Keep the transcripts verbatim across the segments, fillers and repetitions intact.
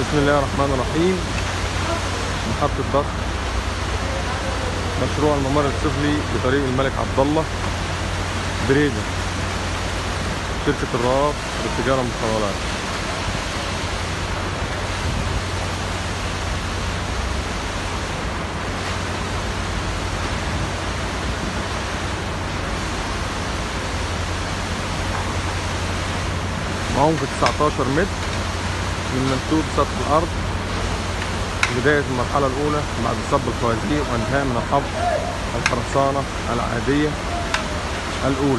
بسم الله الرحمن الرحيم. محطة ضغط مشروع الممر السفلي بطريق الملك عبد الله بريدة، شركة الرهاب للتجارة والمقاولات. بعمق تسعتاشر متر من منسوب سطح الأرض، بداية المرحلة الأولى بعد صب الفوازير وانتهاء من الحفر الخرسانة العادية الأولى.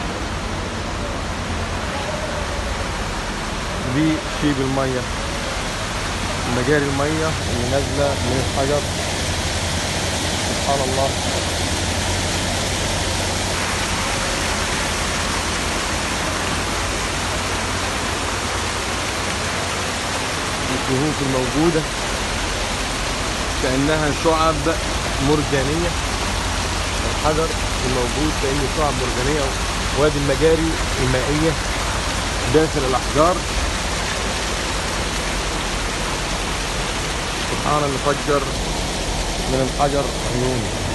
دي شيب المية، مجاري المية اللي نازلة من الحجر. سبحان الله. الكهوف الموجودة كأنها شعب مرجانية، الحجر الموجود كأنه شعب مرجانية، وادي المجاري المائية داخل الأحجار. سبحان اللي فجر من الحجر عيون.